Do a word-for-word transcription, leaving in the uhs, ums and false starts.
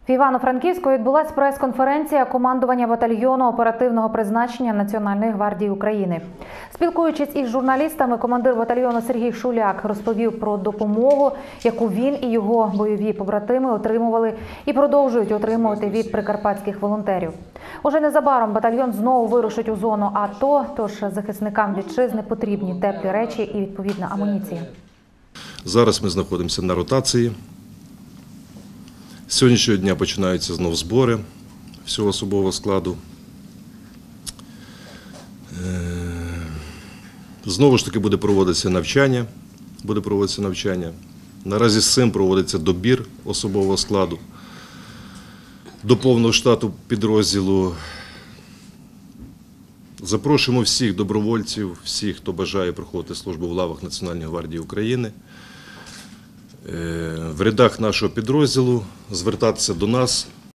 В Івано-Франківську відбулася прес-конференція командування батальйону оперативного призначення Національної гвардії України. Спілкуючись із журналістами, командир батальйону Сергій Шуляк розповів про допомогу, яку він і його бойові побратими отримували і продовжують отримувати від прикарпатських волонтерів. Уже незабаром батальйон знову вирушить у зону АТО, тож захисникам вітчизни потрібні теплі речі і відповідна амуніція. Зараз ми знаходимося на ротації. З сьогоднішнього дня починаються знову збори всього особового складу. Знову ж таки буде проводитися навчання. Буде проводитися навчання. Наразі з цим проводиться добір особового складу до повного штату підрозділу. Запрошуємо всіх добровольців, всіх, хто бажає проходити службу в лавах Національної гвардії України, в рядах нашого підрозділу звертатися до нас